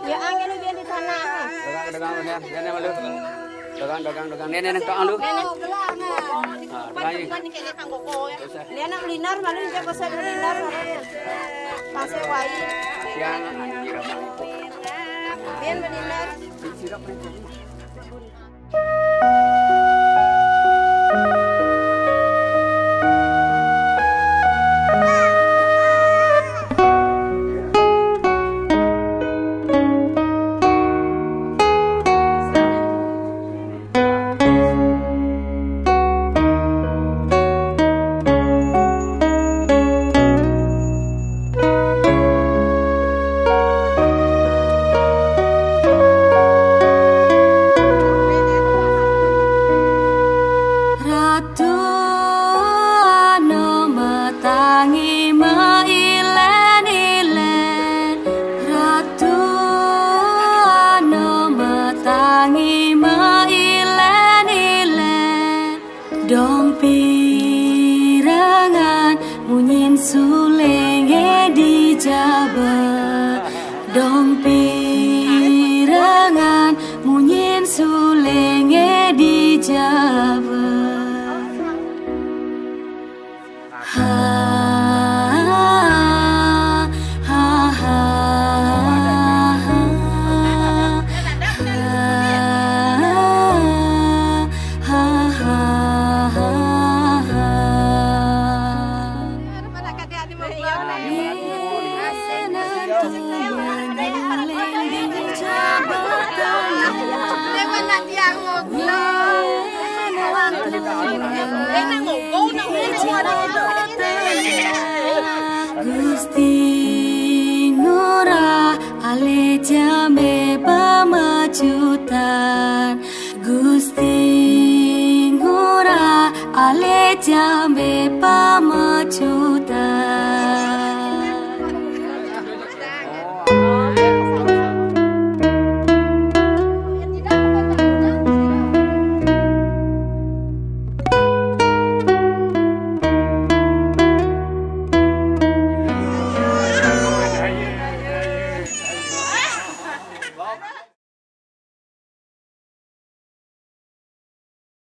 Ya angin biar di tanah. Dagang nenek malu. Dagang nenek kau alu. Nenek linar malu dia pasal linar. Pasal wai. Yang Biar linar. Dong pirangan munyin sulenge di Jabar. Dong pirangan munyin sulenge di Jabar. Gusti Ngurah ale jambe pemajutan. Gusti Ngurah ale jambe pemajutan.